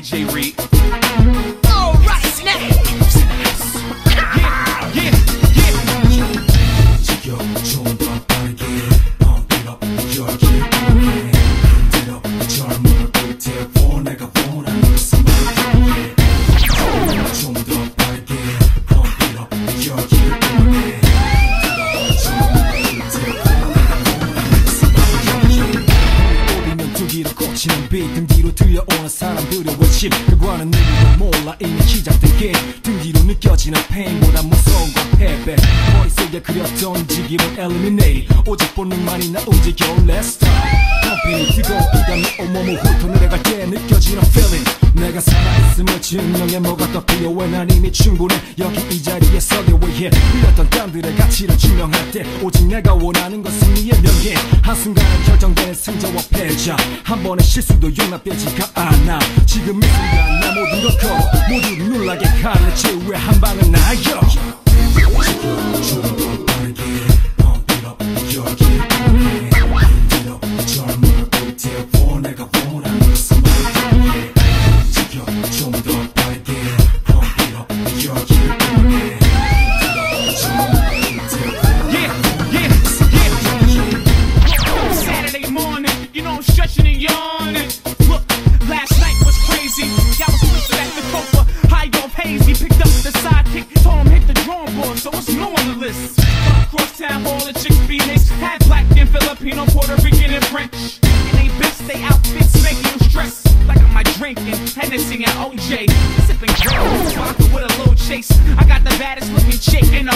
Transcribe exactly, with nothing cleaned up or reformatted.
J Reed. Alright, now. Yeah, yeah, yeah. 지겨 좀 더 빠르게 Pump it up, 열기를 보내 흔들어 젊음을 불태워 내가 원하는 것은 말이야 좀 더 빠르게 Pump it up, 열기를 보내 흔들어 젊음을 불태워 내가 원하는 것은 말이야 오리면 두기로 꽂히는 빛 등 뒤로 들려오는 사람들의 외침 그과는 누구도 몰라 이미 시작된 게임 등 뒤로 느껴지는 pain보다 무서운 건 패배 머릿속에 그렸던 지기를 eliminate 오직 본능만이 나 움직여 Let's start 펌핑이 뜨거운 이감이 온몸을 훑어내려갈 때 느껴지는 feeling 내가 살아있음을 증명해 뭐가 더 필요해 난 이미 충분해 여기 이 자리에 서기 위해 흘렸던 땀들의 가치를 증명할 때 오직 내가 원하는 건 승리의 명예 한순간에 결정된 승자와 패자 한 번의 실수도 용납되지가 않아 지금 이 순간 나 모든 걸 걸어 모두를 놀라게 하는 최후의 한 방은 나여 좀 더 빠르게 Pump it up 열기를 보내 흔들어 젊음을 불태워 내가 원하는 것은 말이야 지겨 좀 더 빠르게 Pump it up 열기를 보내 흔들어 젊음을 불태워 Yeah, yeah, yeah. Saturday morning, you know I'm stretching and yawning. Look, last night was crazy. Y'all was twisted at the copa, high off hazy. Picked up the sidekick, told him hit the drawing board, so it's no on the list. Cross town hall, the chicks be mixed. Had black and Filipino, Puerto Rican and French. And they bitch, they outfits making you stress. Like I'm like drinking, Hennessy and O J. Sipping grapes, vodka with a little chase. I got the baddest looking chick in the